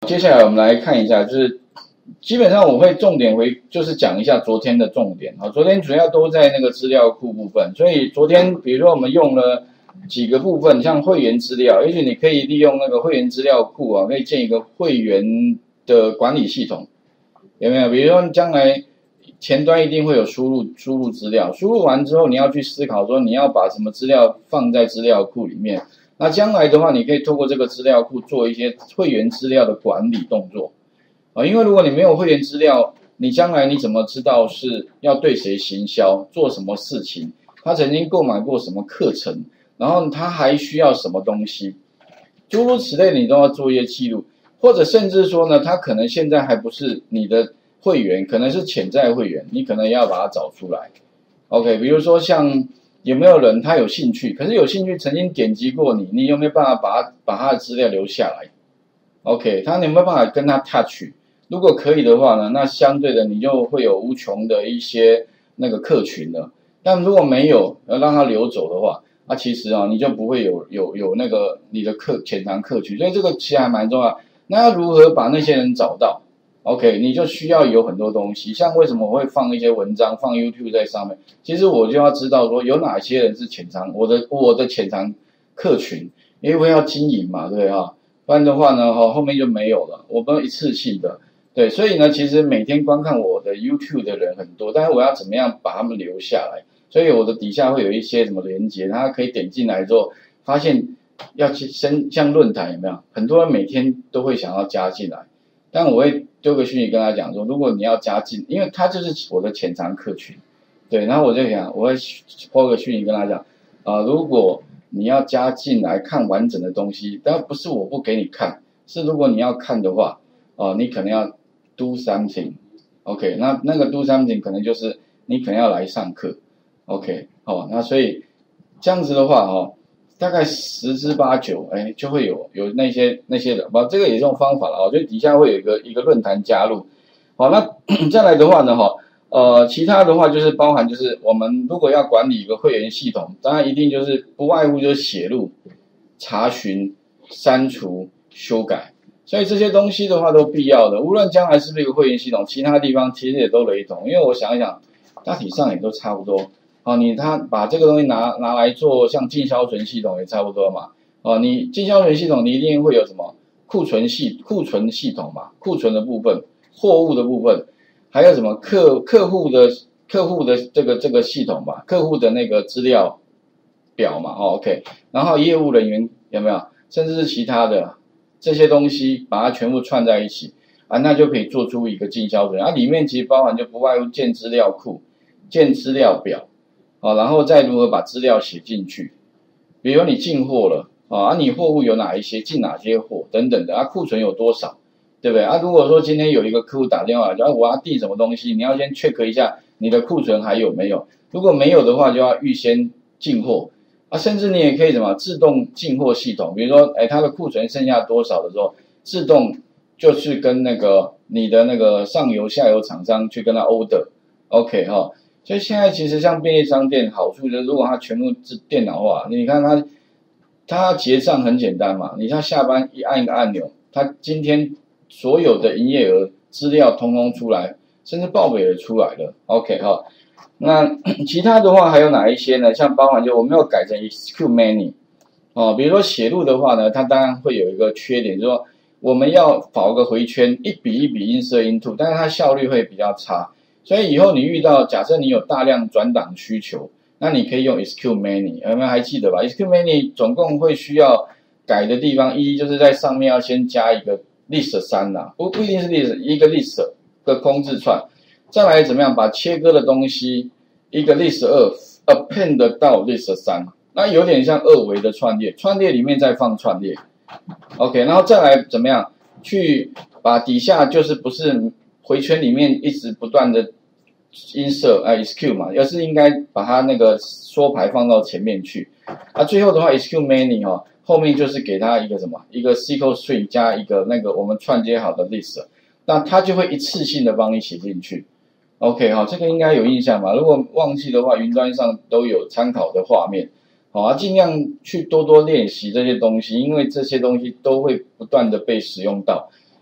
接下来我们来看一下，就是基本上我会重点就是讲一下昨天的重点啊。昨天主要都在那个资料库部分，所以昨天比如说我们用了几个部分，像会员资料，也许你可以利用那个会员资料库啊，可以建一个会员的管理系统，有没有？比如说将来前端一定会有输入资料，输入完之后你要去思考说你要把什么资料放在资料库里面。那将来的话，你可以透过这个资料库做一些会员资料的管理动作啊，因为如果你没有会员资料，你将来你怎么知道是要对谁行销，做什么事情，他曾经购买过什么课程，然后他还需要什么东西，诸如此类，你都要做一些记录，或者甚至说呢，他可能现在还不是你的会员，可能是潜在会员，你可能也要把它找出来。OK， 比如说像有没有人他有兴趣，可是有兴趣曾经点击过你，你有没有办法把他的资料留下来 ？OK， 他有没有办法跟他 touch？ 如果可以的话呢，那相对的你就会有无穷的一些那个客群了。但如果没有，要让他流走的话，其实你就不会有那个你的潜藏客群，所以这个其实还蛮重要。那要如何把那些人找到？ OK， 你就需要有很多东西，像为什么我会放一些文章，放 YouTube 在上面？其实我就要知道说有哪些人是潜藏我的潜藏客群，因为我要经营嘛，对不对哈？不然的话呢，后面就没有了，我不能一次性的。对，所以呢，其实每天观看我的 YouTube 的人很多，但是我要怎么样把他们留下来？所以我的底下会有一些什么连接，他可以点进来之后，发现要去像论坛有没有？很多人每天都会想要加进来。但我会丢个讯息跟他讲说，如果你要加进，因为他就是我的潜藏客群，对，然后我就想，我会抛个讯息跟他讲，如果你要加进来看完整的东西，但不是我不给你看，是如果你要看的话，你可能要 do something，OK， 那个 do something 可能就是你可能要来上课 ，OK， 那所以这样子的话，大概10之8九，就会有那些人，这个也是用方法了，我觉得底下会有一个论坛加入，好，那再来的话呢，其他的话就是包含就是我们如果要管理一个会员系统，当然一定就是不外乎就是写入、查询、删除、修改，所以这些东西的话都必要的，无论将来是不是一个会员系统，其他地方其实也都雷同，因为我想一想，大体上也都差不多。他把这个东西拿来做像进销存系统也差不多嘛。你进销存系统你一定会有什么库存系统嘛，库存的部分、货物的部分，还有什么客户的这个系统嘛，客户的那个资料表嘛，OK， 然后业务人员有没有，甚至是其他的这些东西，把它全部串在一起那就可以做出一个进销存。里面其实包含就不外乎建资料库、建资料表。然后再如何把资料写进去，比如你进货了你货物有哪一些，进哪些货等等的库存有多少，对不对如果说今天有一个客户打电话来，我要订什么东西，你要先 check 一下你的库存还有没有，如果没有的话，就要预先进货甚至你也可以自动进货系统，比如说它的库存剩下多少的时候，自动就去跟那个你的那个上游下游厂商去跟他 order OK 所以现在其实像便利商店好处就是，如果它全部是电脑化，你看它结账很简单嘛，你像下班按一个按钮，它今天所有的营业额资料通通出来，甚至报表也出来了 OK 那其他的话还有哪一些呢？像包含就我们要改成 SQL many 比如说写入的话呢，它当然会有一个缺点，就是说我们要跑个回圈，一笔一笔 insert into， 但是它效率会比较差。所以以后你遇到假设你有大量转档需求，那你可以用 SQL many， 有没有还记得吧？ SQL many 总共会需要改的地方，一就是在上面要先加一个 list 3不一定是 list， 一个 list 的空字串，再来怎么样把切割的东西一个 list 2 append 到 list 3，那有点像2维的串列，串列里面再放串列 OK， 然后再来怎么样去把底下就是不是回圈里面一直不断的insert SQ 嘛，而是应该把它那个缩排放到前面去最后的话 SQ many 后面就是给它一个什么，一个 SQL string 加一个那个我们串接好的 list， 那它就会一次性的帮你写进去 OK 这个应该有印象吧？如果忘记的话，云端上都有参考的画面尽量去多多练习这些东西，因为这些东西都会不断的被使用到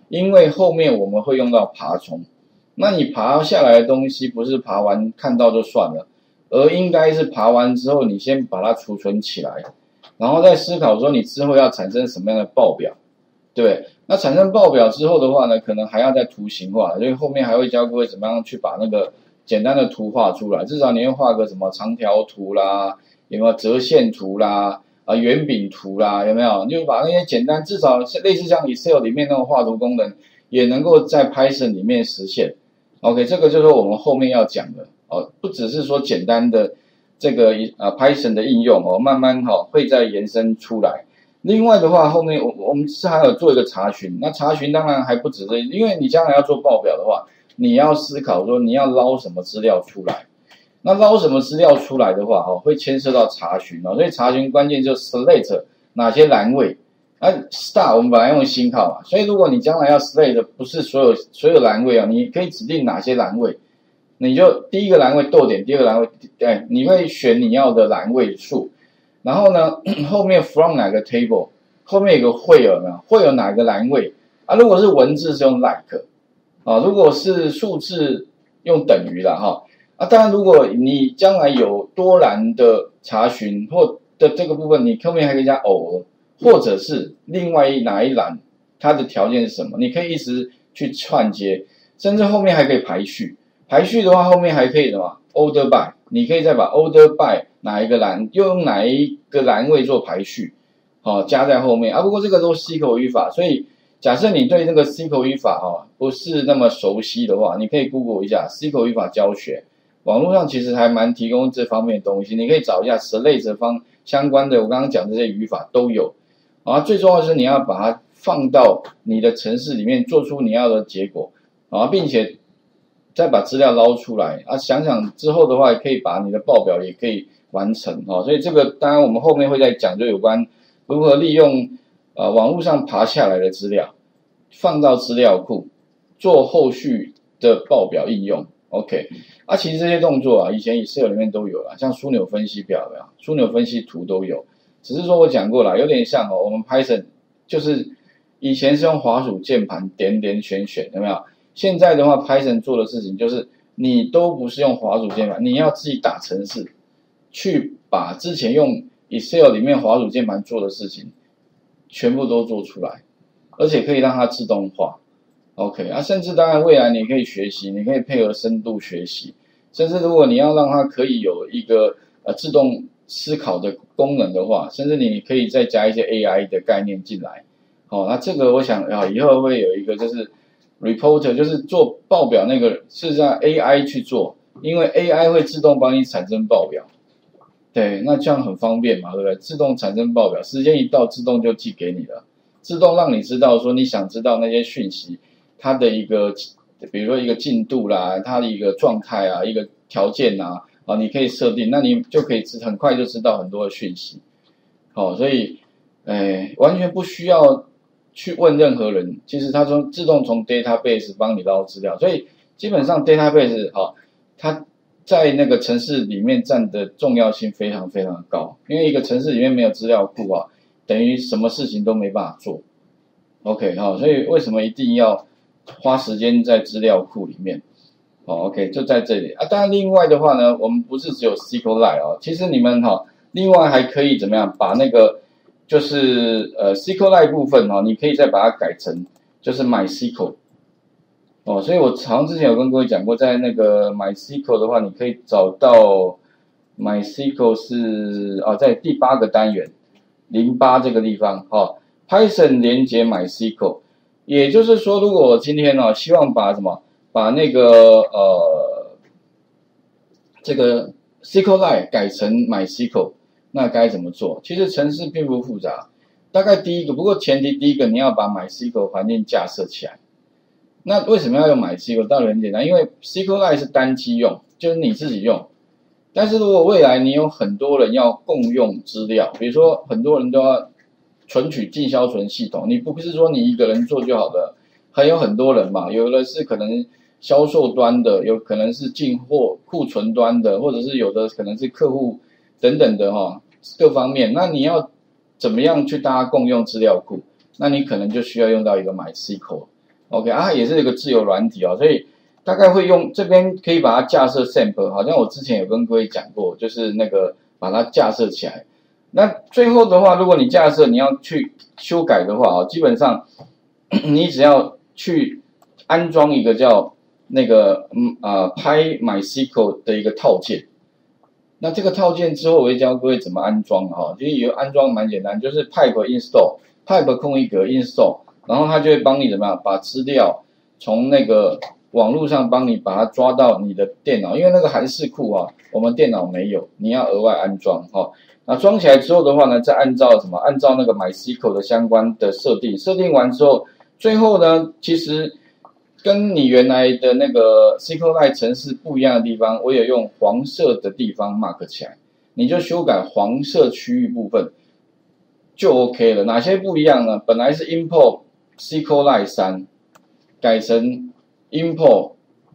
因为后面我们会用到爬虫，那你爬下来的东西不是爬完看到就算了，而应该是爬完之后你先把它储存起来，然后再思考说你之后要产生什么样的报表，对不对？那产生报表之后的话呢，可能还要再图形化，所以后面还会教各位怎么样去把那个简单的图画出来，至少你会画个什么长条图啦，有没有折线图啦，圆饼图啦，有没有？就把那些简单，至少类似像 Excel 里面那种画图功能，也能够在 Python 里面实现。OK， 这个就是我们后面要讲的哦，不只是说简单的这个Python 的应用哦，慢慢会再延伸出来。另外的话，后面我们是还有做一个查询，那查询当然还不止这，因为你将来要做报表的话，你要思考说你要捞什么资料出来。那捞什么资料出来的话，会牵涉到查询哦，所以查询关键就 select 哪些栏位。star 我们本来用星号嘛，所以如果你将来要 select 不是所有栏位啊，你可以指定哪些栏位，你就第一个栏位逗点，第二个栏位，你会选你要的栏位数。然后呢，后面 from 哪个 table， 后面有个会有没有？会有哪个栏位啊？如果是文字是用 like 啊，如果是数字用等于啦哈。当然如果你将来有多栏的查询或的这个部分，你后面还可以加偶尔，或者是另外哪一栏它的条件是什么，你可以一直去串接，甚至后面还可以排序。排序的话，后面还可以什么 order by， 你可以再把 order by 哪一个栏，又用哪一个栏位做排序，加在后面不过这个都是 SQL 语法，所以假设你对这个 SQL 语法不是那么熟悉的话，你可以 Google 一下 SQL 语法教学，网络上其实还蛮提供这方面的东西，你可以找一下 select 相关的，我刚刚讲这些语法都有。最重要的是你要把它放到你的程式里面，做出你要的结果，并且再把资料捞出来想想之后的话，可以把你的报表也可以完成所以这个当然我们后面会再讲，就有关如何利用网络上爬下来的资料放到资料库，做后续的报表应用。OK， 其实这些动作以前 Excel 里面都有啦，像枢纽分析表有没有？枢纽分析图都有，只是说我讲过啦，有点像我们 Python 就是以前是用滑鼠键盘点点选选，有没有？现在的话 Python 做的事情就是你都不是用滑鼠键盘，你要自己打程式，去把之前用 Excel 里面滑鼠键盘做的事情全部都做出来，而且可以让它自动化。OK 甚至当然未来你可以学习，你可以配合深度学习，甚至如果你要让它可以有一个自动思考的功能的话，甚至你可以再加一些 AI 的概念进来。那这个我想以后会有一个就是 reporter， 就是做报表那个是让 AI 去做，因为 AI 会自动帮你产生报表。对，那这样很方便嘛，对不对？自动产生报表，时间一到自动就寄给你了，自动让你知道说你想知道那些讯息，它的一个比如说一个进度啦，它的一个状态一个条件你可以设定，那你就可以很快就知道很多的讯息。所以完全不需要去问任何人，其实它自动从 database 帮你捞资料，所以基本上 database 它在那个程式里面占的重要性非常非常的高，因为一个程式里面没有资料库等于什么事情都没办法做。OK 所以为什么一定要花时间在资料库里面？OK 就在这里当然另外的话呢，我们不是只有 SQLite其实你们另外还可以怎么样把那个就是SQLite 部分你可以再把它改成就是 MySQL所以我好像之前有跟各位讲过，在那个 MySQL 的话，你可以找到 MySQL 是在第8个单元08这个地方Python 连接 MySQL， 也就是说，如果我今天希望把那个这个 SQLite 改成 MySQL， 那该怎么做？其实程式并不复杂，大概不过前提第一个你要把 MySQL 环境架设起来。那为什么要用 MySQL？ 道理很简单，因为 SQLite 是单机用，就是你自己用。但是如果未来你有很多人要共用资料，比如说很多人都要存取进销存系统，你不是说你一个人做就好的，还有很多人嘛，有的是可能销售端的，有可能是进货库存端的，或者是有的可能是客户等等的各方面。那你要怎么样去大家共用资料库？那你可能就需要用到一个 MySQL。 OK 啊，也是一个自由软体所以大概会用这边可以把它架设 sample， 好像我之前有跟各位讲过，就是那个把它架设起来。那最后的话，如果你架设你要去修改的话基本上你只要去安装一个叫那个PyMySQL 的一个套件。那这个套件之后，我会教各位怎么安装其实有安装蛮简单，就是 pipe install，pipe 空一格 install， 然后它就会帮你怎么样把资料从那个网络上帮你把它抓到你的电脑，因为那个函式库我们电脑没有，你要额外安装那装起来之后的话呢，再按照那个 MySQL 的相关的设定完之后，最后呢，其实跟你原来的那个 SQLite 程式不一样的地方，我也用黄色的地方 mark 起来，你就修改黄色区域部分就 OK 了。哪些不一样呢？本来是 import SQLite 3，改成 import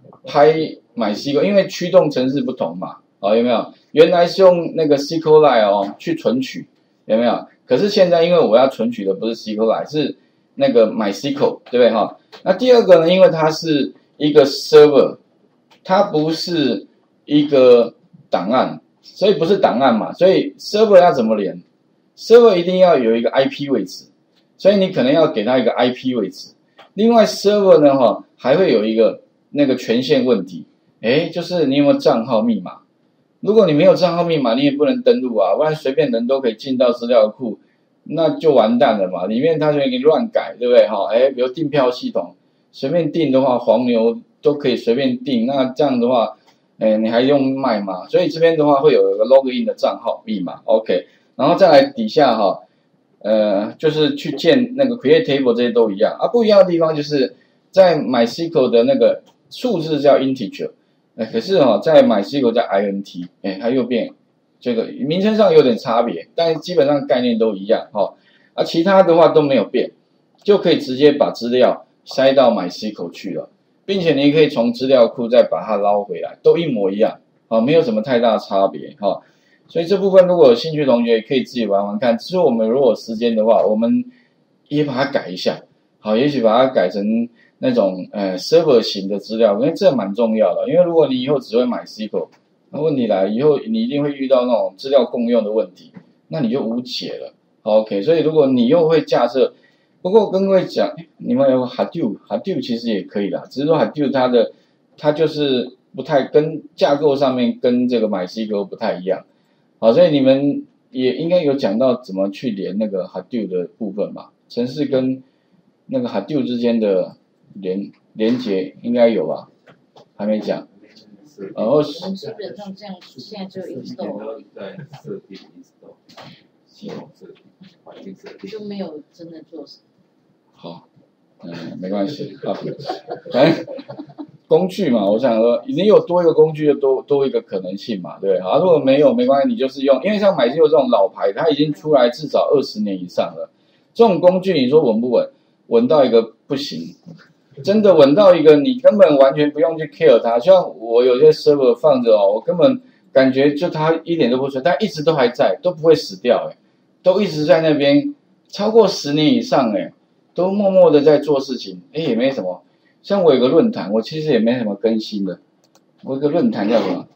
PyMySQL， 因为驱动程式不同嘛，有没有？原来是用那个 SQLite 去存取，有没有？可是现在因为我要存取的不是 SQLite， 是那个 MySQL， 对不对那第二个呢，因为它是一个 server， 它不是一个档案，所以不是档案嘛，所以 server 要怎么连 ？server 一定要有一个 IP 位置，所以你可能要给它一个 IP 位置。另外 server 呢还会有一个那个权限问题，就是你有没有账号密码？如果你没有账号密码，你也不能登录不然随便人都可以进到资料库。那就完蛋了嘛，里面它就给你乱改，对不对比如订票系统，随便订的话，黄牛都可以随便订，那这样的话，你还用卖吗？所以这边的话会有一个 login 的账号密码 ，OK， 然后再来底下就是去建那个 create table 这些都一样不一样的地方就是在 MySQL 的那个数字叫 integer，可是在 MySQL 叫 int，它又变。这个名称上有点差别，但基本上概念都一样其他的话都没有变，就可以直接把资料塞到 MySQL 去了，并且你可以从资料库再把它捞回来，都一模一样没有什么太大差别所以这部分如果有兴趣的同学也可以自己玩玩看。之后我们如果有时间的话，我们也把它改一下也许把它改成那种server 型的资料，因为这蛮重要的，因为如果你以后只会MySQL。那问题来，以后你一定会遇到那种资料共用的问题，那你就无解了。OK， 所以如果你又会架设，不过跟各位讲，你们有 Hadoop 其实也可以啦，只是说 Hadoop 它就是不太跟架构上面跟这个 MySQL 不太一样。所以你们也应该有讲到怎么去连那个 Hadoop 的部分吧？程式跟那个 Hadoop 之间的连结应该有吧？还没讲。 我们基本上这样，现在就 install 在设定 install 系统设定、环境设定， 就没有真的做什么。 好，没关系反正工具嘛，我想说，已经有多一个工具，就多一个可能性嘛，对不对？如果没有没关系，你就是用，因为像MySQL这种老牌，它已经出来至少20年以上了，这种工具你说稳不稳？稳到一个不行。真的稳到一个你根本完全不用去 care 它，像我有些 server 放着我根本感觉就它一点都不存在，但一直都还在，都不会死掉都一直在那边超过10年以上都默默的在做事情也没什么。像我有个论坛，我其实也没什么更新的，我有个论坛叫什么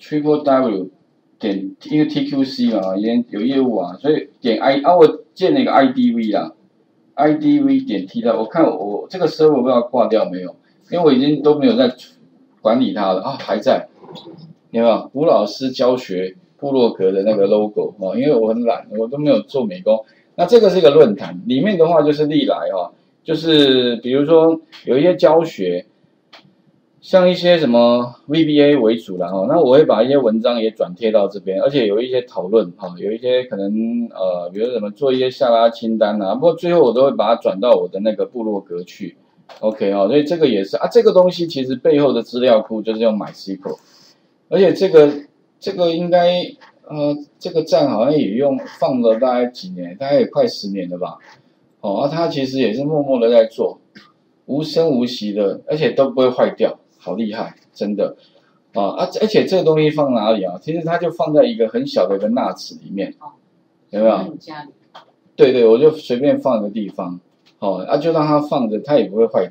www 点因为 TQC 嘛，也有业务所以点我建了一个 IDV 啦。idv 点 t 的，我看我这个 server 不知道挂掉没有，因为我已经都没有在管理它了还在，有没有？吴老师教学部落格的那个 logo 因为我很懒，我都没有做美工。那这个是一个论坛，里面的话就是历来就是比如说有一些教学，像一些什么 VBA 为主啦那我会把一些文章也转贴到这边，而且有一些讨论有一些可能比如怎么做一些下拉清单不过最后我都会把它转到我的那个部落格去 ，OK 所以这个也是这个东西其实背后的资料库就是用 MySQL， 而且这个应该这个站好像也放了大概几年，大概也快10年了吧，它其实也是默默的在做，无声无息的，而且都不会坏掉。好厉害，真的而且这个东西放哪里其实它就放在一个很小的一个纳池里面，有没有？ 家里。 对，我就随便放一个地方，就让它放着，它也不会坏掉。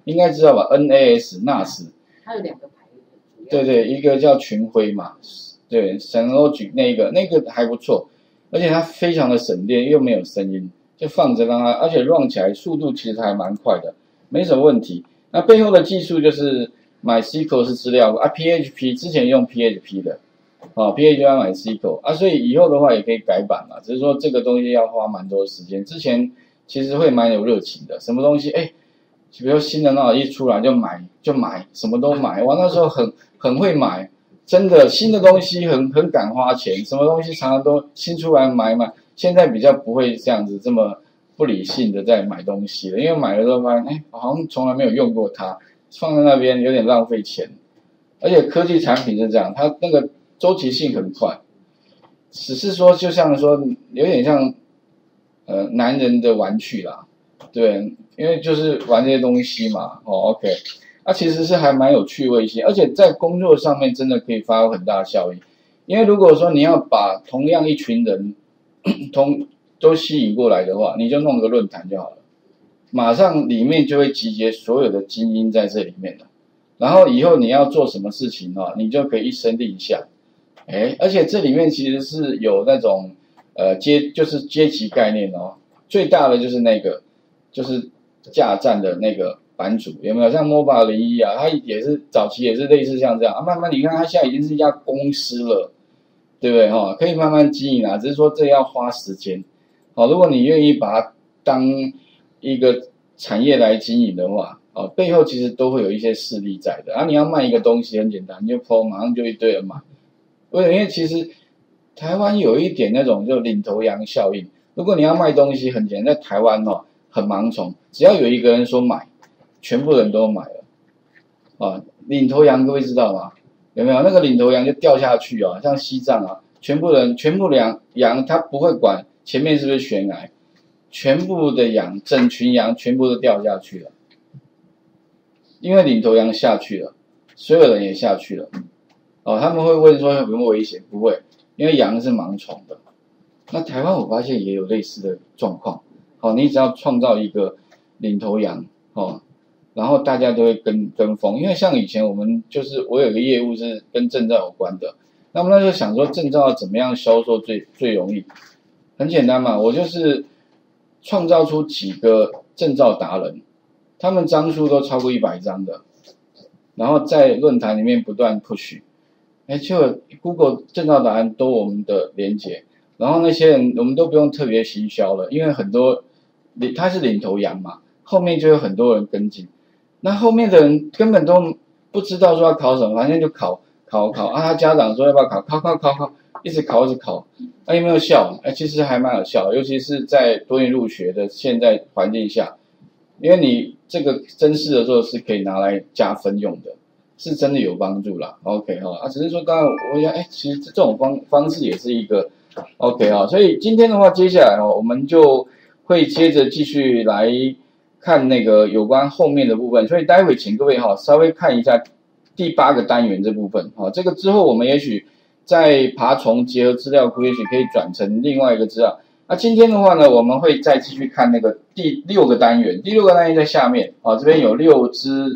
应该知道吧 ？NAS 它有2个牌子， 对对，一个叫群晖嘛，对 ，Synology 那个还不错，而且它非常的省电，又没有声音，就放着让它，而且 run 起来速度其实还蛮快的，没什么问题。那背后的技术就是MySQL 是资料啊 ，PHP 之前用 PHP 的，PHP 要MySQL啊，所以以后的话也可以改版嘛，只是说这个东西要花蛮多时间。之前其实会蛮有热情的，什么东西比如新的那一出来就买，什么都买。我那时候很会买，真的新的东西很敢花钱，什么东西常常都新出来买。现在比较不会这样子这么不理性的在买东西了，因为买了之后发现，好像从来没有用过它，放在那边有点浪费钱。而且科技产品是这样，它那个周期性很快，只是说就像说有点像男人的玩具啦，对，因为就是玩这些东西嘛，OK， 其实是还蛮有趣味性，而且在工作上面真的可以发挥很大的效益。因为如果说你要把同样一群人都吸引过来的话，你就弄个论坛就好了，马上里面就会集结所有的精英在这里面了。然后以后你要做什么事情你就可以一声令下，而且这里面其实是有那种就是阶级概念最大的就是那个就是架站的那个版主，有没有像 MOBA01啊，它也是早期也是类似像这样慢慢你看它现在已经是一家公司了，对不对可以慢慢经营只是说这要花时间如果你愿意把它当一个产业来经营的话背后其实都会有一些势力在的你要卖一个东西很简单，你就 PO 马上就一堆人买。因为其实台湾有一点那种就领头羊效应，如果你要卖东西很简单，在台湾很盲从，只要有一个人说买，全部人都买了领头羊各位知道吗？有没有那个领头羊就掉下去像西藏全部羊他不会管前面是不是悬崖，全部的羊整群羊全部都掉下去了，因为领头羊下去了，所有人也下去了他们会问说有没有危险？不会，因为羊是盲从的。那台湾我发现也有类似的状况你只要创造一个领头羊然后大家都会跟风。因为像以前我有个业务是跟证照有关的，那么那时候想说证照要怎么样销售最容易，很简单嘛，我就是创造出几个证照达人，他们张数都超过100张的，然后在论坛里面不断 push， 就 Google 证照达人都我们的连结，然后那些人我们都不用特别行销了，因为很多他是领头羊嘛，后面就有很多人跟进，那后面的人根本都不知道说要考什么，反正就考他家长说要不要考，一直考有没有效？其实还蛮有效，尤其是在多元入学的现在环境下，因为你这个甄试的时候是可以拿来加分用的，是真的有帮助啦。OK 只是说当然我想其实这种方式也是一个 OK 所以今天的话，接下来我们就会接着继续来看那个有关后面的部分，所以待会请各位稍微看一下第8个单元这部分这个之后我们也许在爬虫结合资料库，也许可以转成另外一个资料。那今天的话呢，我们会再继续看那个第6个单元，第6个单元在下面这边有6之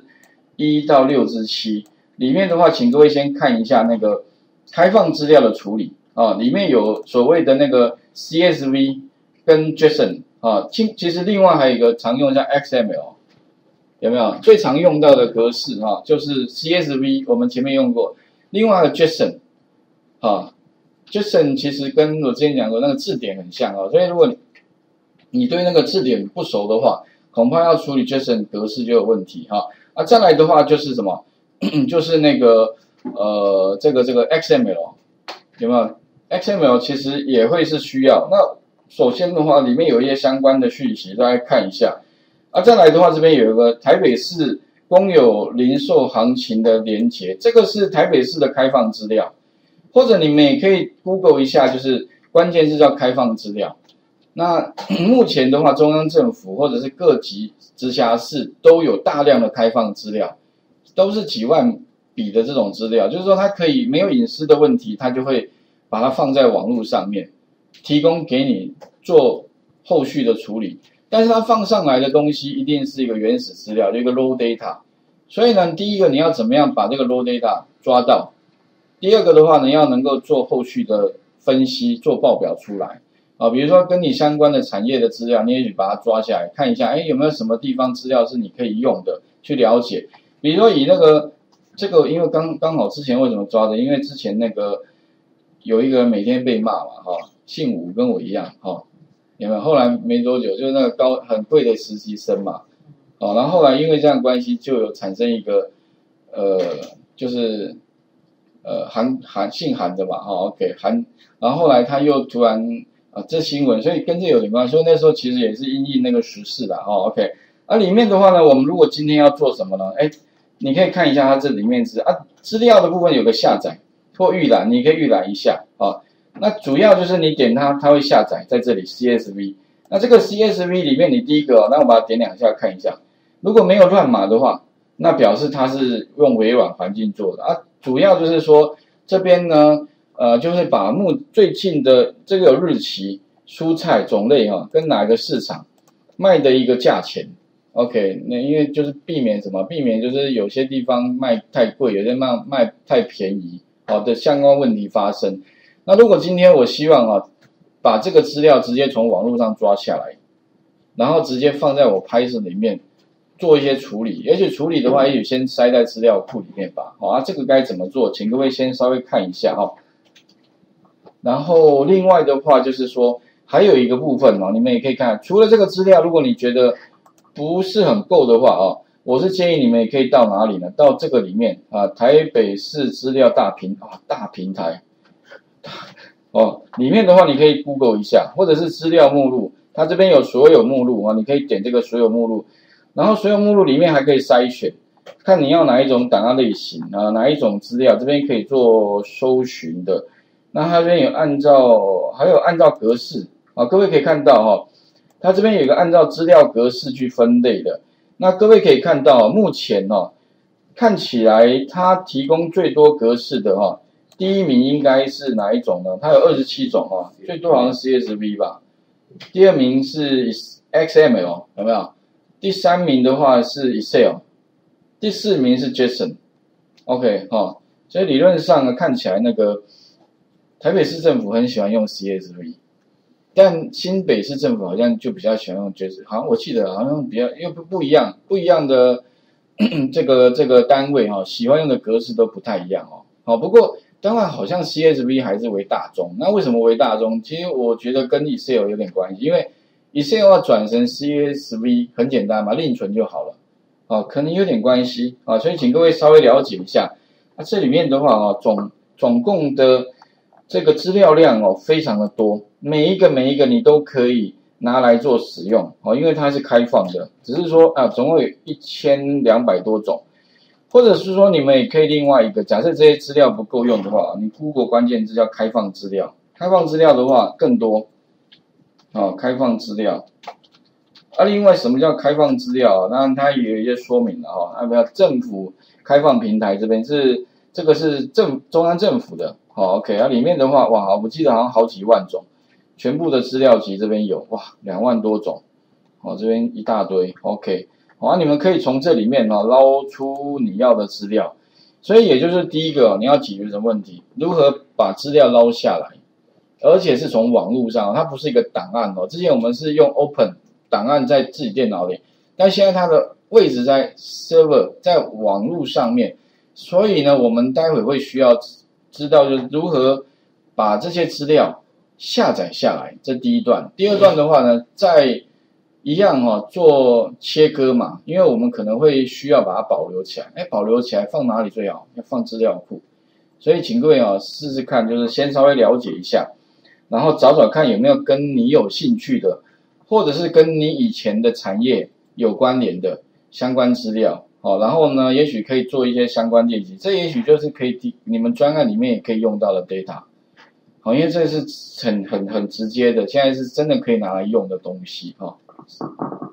1到6之7，里面的话，请各位先看一下那个开放资料的处理里面有所谓的那个 CSV 跟 JSON 其实另外还有一个常用叫 XML， 有没有？最常用到的格式就是 CSV， 我们前面用过，另外还有 JSON JSON 其实跟我之前讲过那个字典很像所以如果你对那个字典不熟的话，恐怕要处理 JSON 格式就有问题再来的话就是什么？就是那个这个 XML 有没有 ？XML 其实也会是需要。那首先的话，里面有一些相关的讯息，大家看一下。再来的话，这边有一个台北市公有零售行情的连结，这个是台北市的开放资料，或者你们也可以 Google 一下，就是关键字叫开放资料。那目前的话，中央政府或者是各级直辖市都有大量的开放资料，都是几万笔的这种资料，就是说它可以没有隐私的问题，它就会把它放在网络上面，提供给你做后续的处理。 但是它放上来的东西一定是一个原始资料，就一个 raw data。所以呢，第一个你要怎么样把这个 raw data 抓到？第二个的话呢，要能够做后续的分析，做报表出来啊。比如说跟你相关的产业的资料，你也许把它抓下来看一下，有没有什么地方资料是你可以用的，去了解。比如说以那个这个，因为刚好之前为什么抓的？因为之前那个有一个人每天被骂嘛，姓吴跟我一样，有没有？后来没多久，就是那个很贵的实习生嘛，然后后来因为这样关系，就有产生一个就是姓韩的嘛，OK 韩，然后后来他又突然这新闻，所以跟这有点关系。所以那时候其实也是因应那个时事啦，OK。里面的话呢，我们如果今天要做什么呢？你可以看一下它这里面资料的部分有个下载或预览，你可以预览一下那主要就是你点它会下载在这里 CSV。那这个 CSV 里面，你第一个那我把它点2下看一下，如果没有乱码的话，那表示它是用微软环境做的主要就是说这边呢，就是把最近的这个有日期、蔬菜种类跟哪个市场卖的一个价钱。OK， 那因为就是避免什么？避免就是有些地方卖太贵，有些卖太便宜，的相关问题发生。那如果今天我希望把这个资料直接从网络上抓下来，然后直接放在我 Python 里面做一些处理，也许处理的话，也许先塞在资料库里面吧。这个该怎么做？请各位先稍微看一下然后另外的话就是说，还有一个部分你们也可以看，除了这个资料，如果你觉得不是很够的话我是建议你们也可以到哪里呢？到这个里面台北市资料大平台里面的话你可以 Google 一下，或者是资料目录，它这边有所有目录你可以点这个所有目录，然后所有目录里面还可以筛选，看你要哪一种档案类型哪一种资料，这边可以做搜寻的。那它这边有还有按照格式各位可以看到它这边有一个按照资料格式去分类的。那各位可以看到目前看起来它提供最多格式的第一名应该是哪一种呢？它有27种最多好像是 CSV 吧。第二名是 XML 有没有？第3名的话是 Excel， 第4名是 JSON。OK 所以理论上呢，看起来那个台北市政府很喜欢用 CSV， 但新北市政府好像就比较喜欢用 JSON， 好像我记得好像比较又不一样的这个单位喜欢用的格式都不太一样不过当然好像 CSV 还是为大宗。那为什么为大宗？其实我觉得跟 Excel 有点关系，因为 Excel 要转成 CSV 很简单嘛，另存就好了可能有点关系所以请各位稍微了解一下。这里面的话总共的这个资料量非常的多，每一个你都可以拿来做使用因为它是开放的，只是说总共有1200多种，或者是说你们也可以另外一个，假设这些资料不够用的话，你 Google 关键字叫开放资料，开放资料的话更多开放资料另外什么叫开放资料当然它也有一些说明了比如政府开放平台这边这个是中央政府的OK 里面的话我记得好像好几万种，全部的资料集这边有2万多种这边一大堆 OK 你们可以从这里面捞出你要的资料。所以也就是第一个你要解决什么问题？如何把资料捞下来，而且是从网络上，它不是一个档案之前我们是用 Open 档案在自己电脑里，但现在它的位置在 server 在网络上面，所以呢我们待会会需要知道就是如何把这些资料下载下来，这第一段。第二段的话呢，再一样做切割嘛，因为我们可能会需要把它保留起来。保留起来放哪里最好？要放资料库。所以请各位试试看，就是先稍微了解一下，然后找找看有没有跟你有兴趣的，或者是跟你以前的产业有关联的相关资料。然后呢，也许可以做一些相关练习，这也许就是可以你们专案里面也可以用到的 data。因为这是很直接的，现在是真的可以拿来用的东西